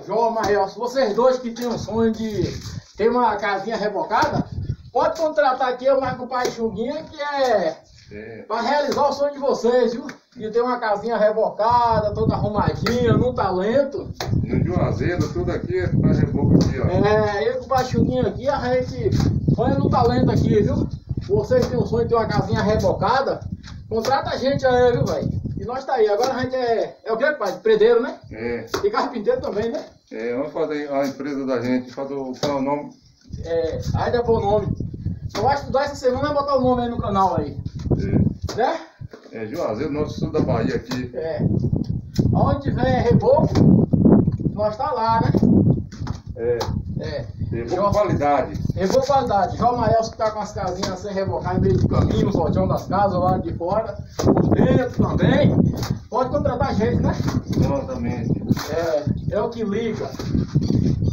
Jó, Maelson, vocês dois que têm um sonho de ter uma casinha rebocada, pode contratar aqui o Marco Pai Chunguinha, que é para realizar o sonho de vocês, viu? De ter uma casinha rebocada, toda arrumadinha, num talento. No Juazeiro, tudo aqui é pra reboco aqui, ó. Eu com o Baixinho aqui, a gente põe no talento aqui, viu? Vocês têm um sonho de ter uma casinha rebocada, contrata a gente aí, viu, velho? E nós tá aí. Agora a gente é o que, pai? Predeiro, né? E carpinteiro também, né? Vamos fazer a empresa da gente, fazer o nome. Aí dá o nome. Eu acho que estudar essa semana e botar o nome aí no canal aí. Né? Juazeiro, nosso sul da Bahia aqui. Onde tiver reboco, nós tá lá, né? Reboco qualidade. Reboco qualidade. Jó Maelson que tá com as casinhas sem rebocar em meio do caminho, no portão das casas, lá de fora, por dentro também. Pode contratar a gente, né? Exatamente. É o que liga.